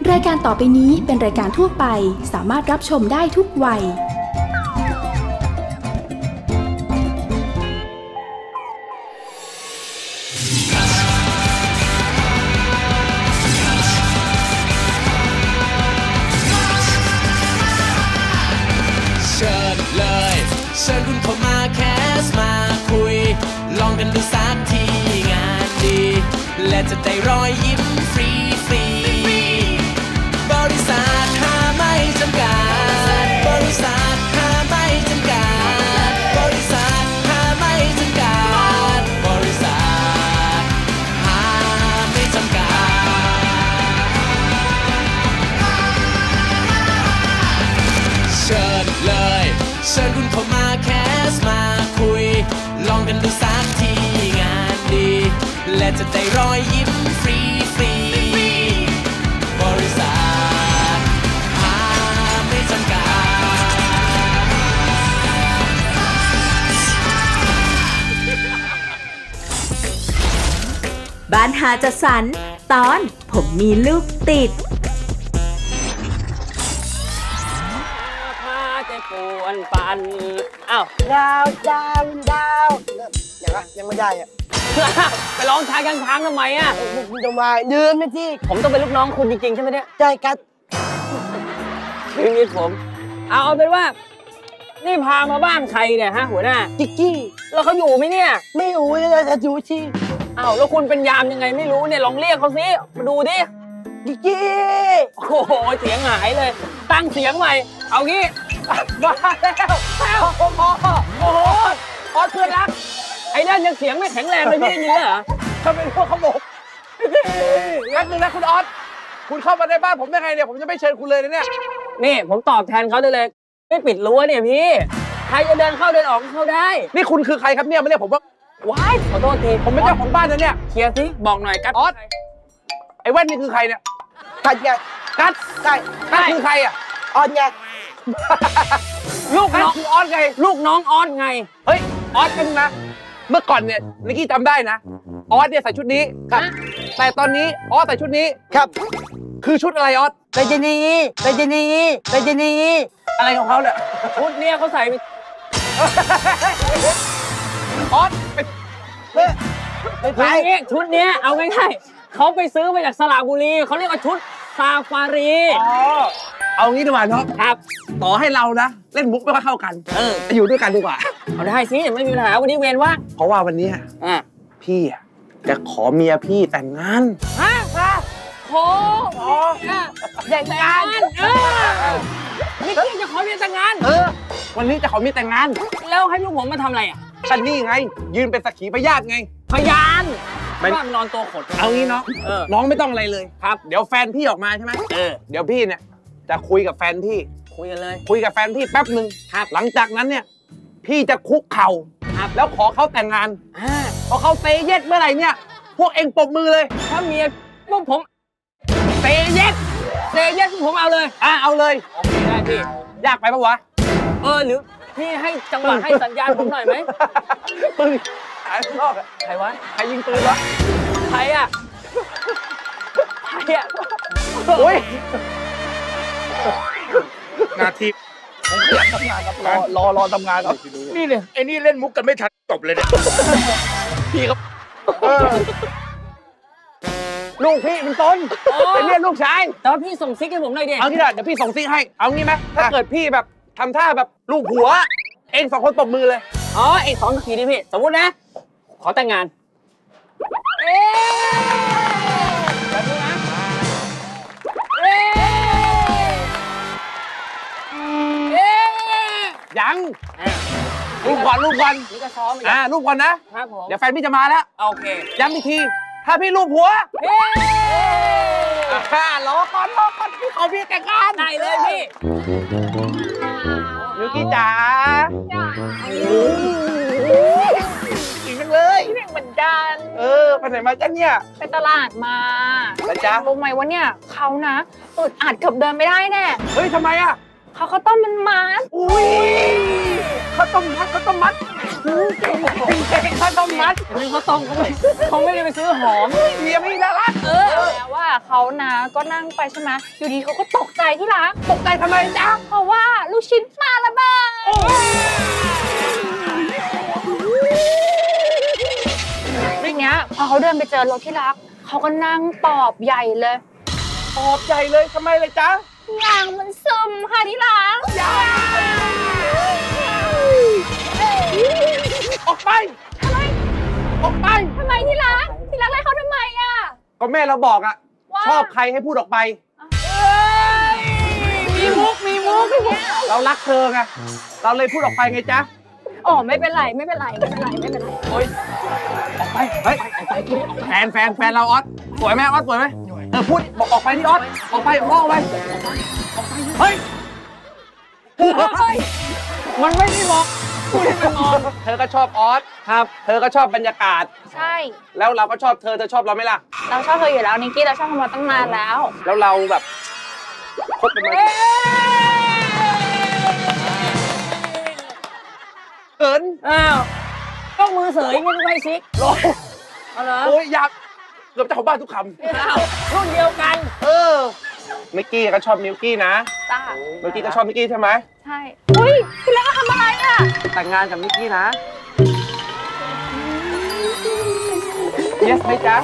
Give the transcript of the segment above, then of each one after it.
รายการต่อไปนี้เป็นรายการทั่วไปสามารถรับชมได้ทุกวัยเชิญเลยเชิญคุณเข้ามาแคสมาคุยลองกันดูสักทีงานดีและจะได้รอยยิ้มฟรีบริษัทหาไม่จำกัดบริษัทหาไม่จำกัดบริษัทหาไม่จำกัดบริษัทหาไม่จำกัดเชิญเลยเชิญคุณเข้ามาแคสมาคุยลองกันดูสักทีงานดีและจะได้รอยยิ้มฟรีบริษัทหาไม่จำกัดบ้านหาจัดสรรตอนผมมีลูกติดจะปวนปันอ้าวดาวยังไม่ได้อ่ะไปร้องช้างทำไมอ่ะทำไมยืมนะที่ผมต้องเป็นลูกน้องคุณจริงๆใช่ไหมเนี่ยใช่ครับชีวิตผมเอาเป็นว่านี่พามาบ้านใครเนี่ยฮะหัวหน้าจิกกี้แล้วเขาอยู่ไหมเนี่ยไม่อยู่เลยจะอยู่ที่อ้าวแล้วคุณเป็นยามยังไงไม่รู้เนี่ยลองเรียกเขาสิมาดูดิจิกกี้โอ้โหเสียงหายเลยตั้งเสียงใหม่เอางี้มาแล้วโอ้โหออสเพื่อนรักไอ้นั่นยังเสียงไม่แข็งแรงเลยพี่ยินเหรอเขาเป็นพวกขโมยงั้นนึงนะคุณออสคุณเข้ามาในบ้านผมได้ไงเนี่ยผมจะไม่เชิญคุณเลยนะเนี่ยนี่ผมตอบแทนเขาได้เลยไม่ปิดรั้วเนี่ยพี่ใครจะเดินเข้าเดินออกเข้าได้นี่คุณคือใครครับเนี่ยมาเรียกผมว่าว้ายขอโทษทีผมเป็นเจ้าของบ้านนะเนี่ยเคลียร์สิบอกหน่อยกัดออสไอ้แว่นนี่คือใครเนี่ยกัดไงกัดใช่กัดคือใครอ่ะออสไงลูกน้องออสไงลูกน้องออสไงเฮ้ยออสกันนะเมื่อก่อนเนี่ยนิกกี้จำได้นะออสเนี่ยใส่ชุดนี้ครับแต่ตอนนี้ออสใส่ชุดนี้ครับคือชุดอะไรออสไปเจนีอะไรของเขาเนี่ยชุดเนี่ยเขาใส่ออสไปชุดเนี้ยเอาง่ายๆเขาไปซื้อมาจากสระบุรีเขาเรียกว่าชุดซาฟารีเอางี้ดีกว่าเนาะครับต่อให้เรานะเล่นมุกไม่ค่อยเข้ากันจะอยู่ด้วยกันดีกว่าเอาได้สิไม่มีปัญหาวันนี้เวรว่าเพราะว่าวันนี้พี่จะขอเมียพี่แต่งงานขอแต่งงานนี่พี่จะขอเมียแต่งงานวันนี้จะขอเมียแต่งงานแล้วให้พวกผมมาทำอะไรอ่ะกันนี่ไงยืนเป็นสักขีพยานไงพยานบ้านนอนตัวขดเอางี้น้องน้องไม่ต้องอะไรเลยครับเดี๋ยวแฟนพี่ออกมาใช่ไหมเดี๋ยวพี่เนี่ยจะคุยกับแฟนพี่คุยกันเลยคุยกับแฟนพี่แป๊บนึงครับหลังจากนั้นเนี่ยพี่จะคุกเข่าแล้วขอเขาแต่งงานพอเขาเซเยสเมื่อไหร่เนี่ยพวกเองปรบมือเลยถ้าเมียพวกผมเซเยสผมเอาเลยเอาเลยโอเคได้พี่ยากไปปะวะหรือพี่ให้จังหวะให้สัญญาณผมหน่อยไหมปืนนอกใครวะใครยิงปืนวะใครอ่ะโอ้ยนาทีผมอยากทำงานครับรอทำงานครับนี่เนี่ยไอ้นี่เล่นมุกกันไม่ทันจบเลยเนี่ยพี่ครับลูกพี่เป็นต้นเป็นเนี่ยลูกชายแต่ว่าพี่ส่งซิกให้ผมหน่อยดิเอางี้เดี๋ยวพี่ส่งซิกให้เอางี้ไหมถ้าเกิดพี่แบบทำท่าแบบลูกหัวเอง2 คนตบมือเลยเอง2 ทีนี่พี่สมมตินะขอแต่งงานแบบนี้นะยังลูกก่อนนี่ก็ซ้อมลูกก่อนนะครับผมเดี๋ยวแฟนพี่จะมาแล้วโอเคย้ำอีกทีถ้าพี่ลูกหัวรอก่อนพี่ขอพี่แต่งงานได้เลยพี่ลูกกี้จ๋าอีกจังเลยเหมือนกันไปไหนมาจ้ะเนี่ยไปตลาดมาแล้วจ๊ะรู้ไหมว่าเนี่ยเขานะอึดอัดเกือบเดินไม่ได้แน่เฮ้ยทำไมอ่ะเขาต้มมันมัดอุ้ยเขาต้มมัดข้าวต้มมัดเขาไม่ได้ไปซื้อหอมเมียพี่น่ารักแล้วว่าเขานะก็นั่งไปใช่ไหมอยู่ดีเขาก็ตกใจที่รักตกใจทำไมจ๊ะเพราะว่าลูกชิ้นปลาระเบิดทีเนี้ยพอเขาเดินไปเจอรถที่รักเขาก็นั่งปอบใหญ่เลยปอบใหญ่เลยทำไมเลยจ๊ะยางมันซึมค่ะที่รักออกไปออกไปทำไมที่รักไล่เขาทำไมอ่ะก็แม่เราบอกอะว่าชอบใครให้พูดออกไปมีมุกเรารักเธอไงเราเลยพูดออกไปไงจ๊ะอ๋อไม่เป็นไรโอ๊ยออกไปเฮ้ยแฟนเราออสสวยไหมออสสวยไหมพูดบอกออกไปที่ออสออกไปพ่อออกไปเฮ้ยมันไม่ได้บอกพูดให้มันงอนเธอก็ชอบออสครับ เธอก็ชอบบรรยากาศใช่แล้วเราก็ชอบเธอชอบเราไหมล่ะเราชอบเธออยู่แล้วนิกกี้เราชอบเธอมาตั้งนานแล้วแล้วเราแบบคบกันมาเกินอ้าวต้องมือเสยไม่ต้องไปซิกร้อยเอาเหรอโอ้ยอยากเกือบจะเข้าบ้านทุกคอ้าวรุ่นเดียวกันำมิกกี้ก็ชอบมิวกี้นะจ้ามิวกี้ก็ชอบมิกกี้ใช่ไหมใช่อุ้ยพี่เล็กก็ทำอะไรอ่ะแต่งงานกับมิกกี้นะ yes ไหมจ๊ะ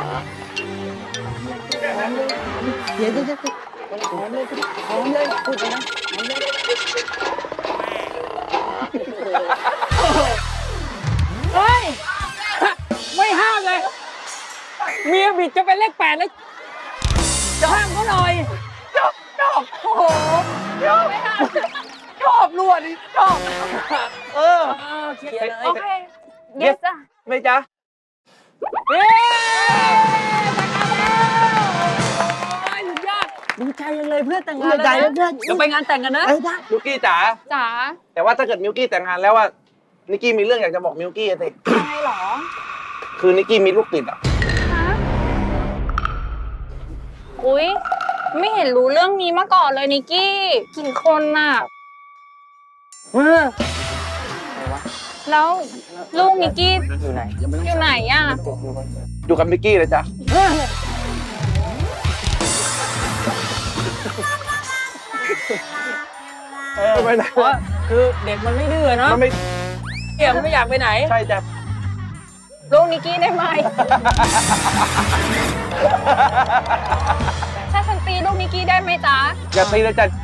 เฮ้ย ไม่ห้ามเลย เมียบิดจะเป็นเลข 8 แล้วจะห้ามเขาหน่อยชอบโอ้โหชอบรั่วนี่ชอบเคลียร์เลยโอเค yes จ้ะไหมจ๊ะเฮ้ยสุดยอดดีใจจังเลยเพื่อนแต่งงานแล้วนะจะไปงานแต่งกันนะได้มิวกี้จ๋าจ๋าแต่ว่าถ้าเกิดมิวกี้แต่งงานแล้วว่านิกกี้มีเรื่องอยากจะบอกมิวกี้สิอะไรหรอคือนิกกี้มีลูกติดอ่ะฮะอุ้ยไม่เห็นรู้เรื่องนี้มาก่อนเลยนิกกี้กี่คนน่ะแล้วลูกนิกกี้อยู่ไหนอ่ะอยู่กับมิกกี้เลยจ้ะไปไหนวะคือเด็กมันไม่ดื้อเนาะมันไม่เกี่ยมันไม่อยากไปไหนใช่จ้ะลูกนิกกี้ได้ไหมถ้าฉันตีลูกนิกกี้ได้ไหมจ๊ะอย่าตีเลยจ้ะ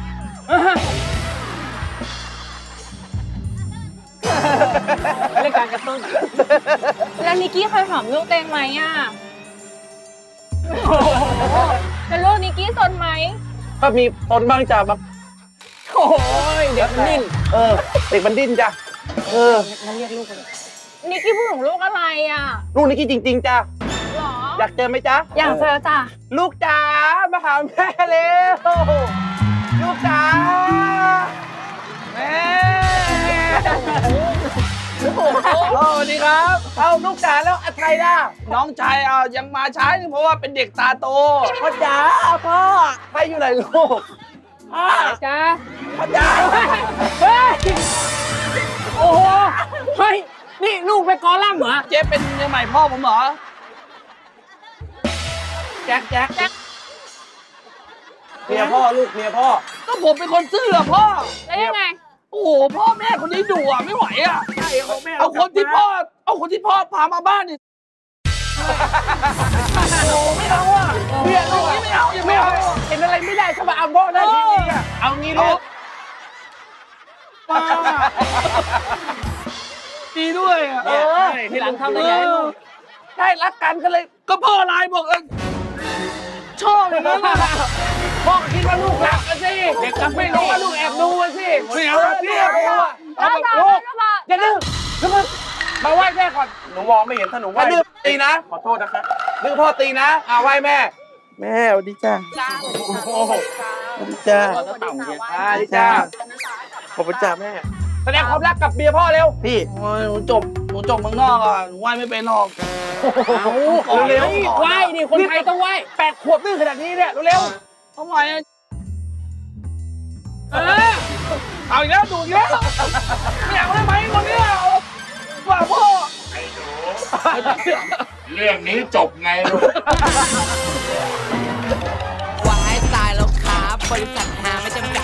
เรื่องการกระตุ้นแล้วนิกกี้เคยหอมลูกเตงไหมอ่ะแล้วลูกนิกกี้สนไหมก็มีตนบ้างจ้ะแบบโอ้ยเด็กมันดิ้นเด็กมันดิ้นจ้ะมันเรียกลูกเลยนิกกี้พูดถึงลูกอะไรอ่ะลูกนิกกี้จริงๆจ้ะหรออยากเจอไหมจ๊ะอยากเจอจ้ะลูกจ๋ามาหาแม่เร็วลูกจ๋าแม่สวัสดีครับเอาลูกจ๋าแล้วอะไรล่ะน้องชายยังมาช้าเพราะว่าเป็นเด็กตาโตพ่อจ๋าพ่อใครอยู่ไหนลูกจ้าพ่อจ๋าเฮ้ยโอ้โหเฮ้ยนี่ลูกไปกอล่ำเหรอเจ๊เป็นเมียใหม่พ่อผมเหรอแจ็คเมียพ่อลูกเมียพ่อก็ผมเป็นคนซื่อพ่อแล้วยังไงโอ้โหพ่อแม่คนนี้ดุอ่ะไม่ไหวอ่ะใช่ของแม่เอาคนที่พ่อพามาบ้านนี่โอ้ไม่เอาอ่ะเมียลูกไม่เอาอย่าไม่เอาเห็นอะไรไม่ได้ก็มาเอาพ่อได้ทีนี้อ่ะเอางี้ลูกดีด้วยอ่ะทีหลังทำอะไรให้ลูกได้รักกันก็เลยก็พ่อไลน์บอกชอบอย่างนั้นพ่อคิดว่าลูกรักกันสิเด็กกับไม่รู้ว่าลูกแอบดูกันสิไม่เอาพี่เอาแบบลูกอย่าดื้อมาไหว้แม่ก่อนหนูมองไม่เห็นถ้าหนูไหว้ดื้อตีนะขอโทษนะครับดื้อพ่อตีนะไหว้แม่แม่สวัสดีจ้าสวัสดีจ้าสวัสดีจ้าขอบคุณจ้าแม่แสดงความรักกับเมียพ่อเร็วพี่หนูจบเมืองนอกอ่ะหนูไหว้ไม่เป็นหรอกเร็วไหว้ดิคนไทยต้องไหว้ 8 ขวบดื้อขนาดนี้เนี่ยเร็วทำไมเอาอีกแล้วดูอีกแล้วไม่อยากได้ไหมคนนี้ว่าพ่อเรื่องนี้จบไงลูกบริษัทหาไม่จำกัด